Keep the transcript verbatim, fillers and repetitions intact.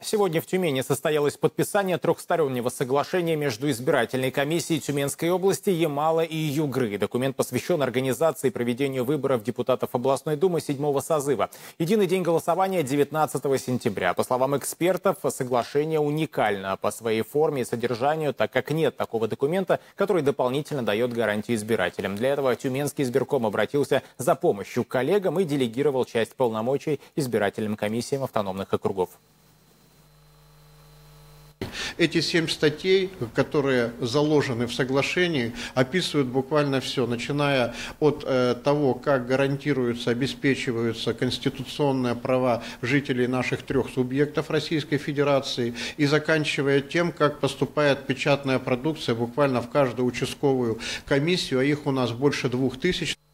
Сегодня в Тюмени состоялось подписание трехстороннего соглашения между избирательной комиссией Тюменской области, Ямала и Югры. Документ посвящен организации и проведению выборов депутатов областной думы седьмого созыва. Единый день голосования девятнадцатого сентября. По словам экспертов, соглашение уникально по своей форме и содержанию, так как нет такого документа, который дополнительно дает гарантии избирателям. Для этого Тюменский избирком обратился за помощью к коллегам и делегировал часть полномочий избирательным комиссиям автономных округов. Эти семь статей, которые заложены в соглашении, описывают буквально все, начиная от э, того, как гарантируются, обеспечиваются конституционные права жителей наших трех субъектов Российской Федерации, и заканчивая тем, как поступает печатная продукция буквально в каждую участковую комиссию, а их у нас больше двух тысяч.